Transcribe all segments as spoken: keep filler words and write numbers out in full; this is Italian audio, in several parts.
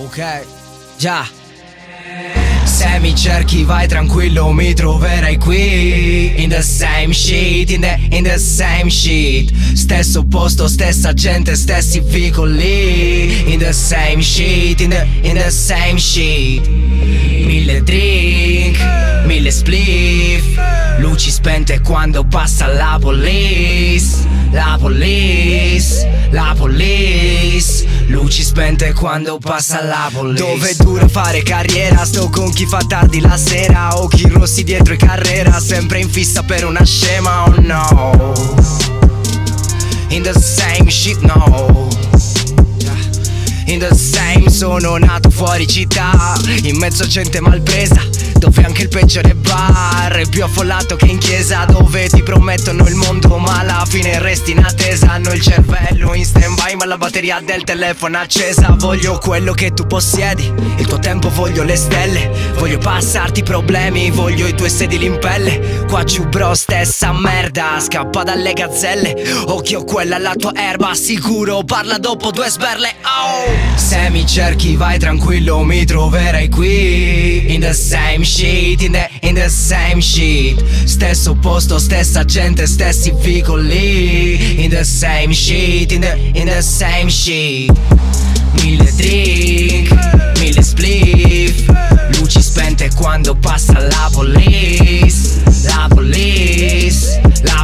Ok, già. Se mi cerchi vai tranquillo, mi troverai qui. In the same shit, in the, in the same shit. Stesso posto, stessa gente, stessi vicoli. In the same shit, in the, in the same shit. Mille drink, mille spliff. Luci spente quando passa la police. La police, la police. Luci spente quando passa la police. Dove è duro fare carriera, sto con chi fa tardi la sera. Occhi rossi dietro e carrera, sempre in fissa per una scema, oh no. In the same shit, no. In the same, sono nato fuori città, in mezzo a gente malpresa, dove anche il peggiore bar è più affollato che in chiesa. Dove ti promettono il mondo ma alla fine resti in attesa. Hanno il cervello in stand by ma la batteria del telefono accesa. Voglio quello che tu possiedi, il tuo tempo voglio le stelle. Voglio passarti i problemi, voglio i tuoi sedili in pelle. Qua giù bro stessa merda, scappa dalle gazzelle. Occhio quella alla tua erba, sicuro parla dopo due sberle, oh. Se mi cerchi vai tranquillo, mi troverai qui. In the same shit, in the, in the same shit. Stesso posto, stessa gente, stessi vicoli. In the same shit, in the, in the same shit. Mille drink, mille spliff. Luci spente quando passa la police. La police, la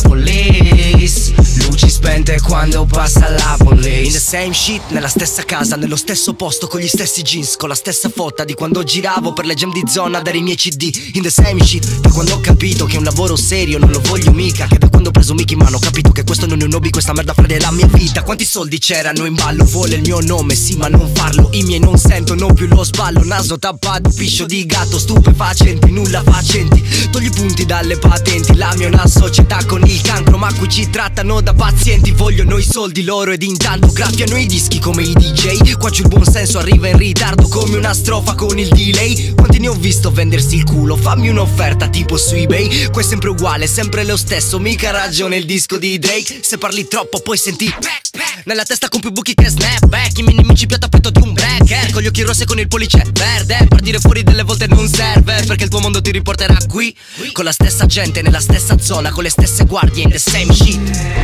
police. Luci spente quando passa la police. In the same shit, nella stessa casa, nello stesso posto, con gli stessi jeans, con la stessa fotta di quando giravo per le jam di zona a dare i miei cd. In the same shit, da quando ho capito che un lavoro serio non lo voglio mica. Che da quando ho preso Mickey Man ho capito che questo non è un hobby, questa merda frede la mia vita. Quanti soldi c'erano in ballo, vuole il mio nome, sì ma non farlo. I miei non sentono più lo sballo, naso tappato, piscio di gatto, stupefacenti, nulla facenti. Togli i punti dalle patenti, la mia è una società con il cancro, ma qui ci trattano da pazienti. Vogliono i soldi loro ed intanto graffiano i dischi come i D J. Qua giù il buon senso arriva in ritardo come una strofa con il delay. Quanti ne ho visto vendersi il culo, fammi un'offerta tipo su eBay. Qua è sempre uguale, sempre lo stesso, mica ragione il disco di Drake. Se parli troppo poi senti nella testa con più buchi che snapback. I miei nemici più a tappeto di un breaker, con gli occhi rossi e con il pollice verde. Partire fuori delle volte non serve, perché il tuo mondo ti riporterà qui. Con la stessa gente, nella stessa zona, con le stesse guardie, in the same shit.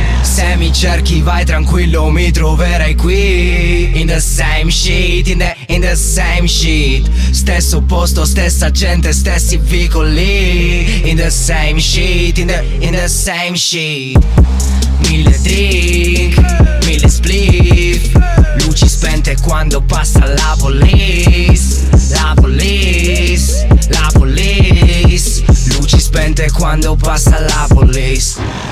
Se mi cerchi vai tranquillo, mi troverai qui. In the same shit, in the, in the same shit. Stesso posto, stessa gente, stessi vicoli. In the same shit, in the, in the same shit. Mille drink, mille spliff. Luci spente quando passa la police. La police, la police. Luci spente quando passa la police.